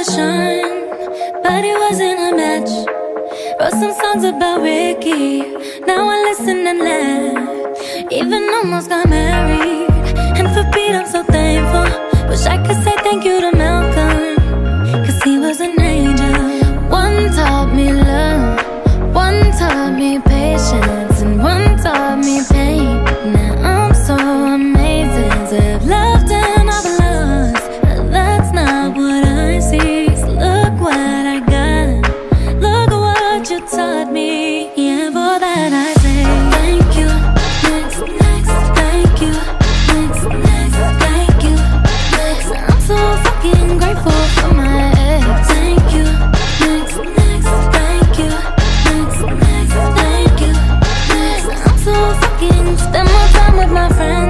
would shine, but it wasn't a match. Wrote some songs about Ricky, now I listen and laugh. Even almost got married, and for Pete I'm so thankful. Wish I could say thank you to Malcolm, cause he was an angel. One taught me love, one taught me patience, and one taught me pain. Now I'm so amazing to have loved and I've lost, but that's not what I see. So look what I got, look what you taught me. Yeah, for that I say thank you. Next, thank you. Next, thank you. Next, I'm so fucking grateful for my ex. Thank you. Next, thank you. Next, thank you. Next, I'm so fucking spend more time with my friends.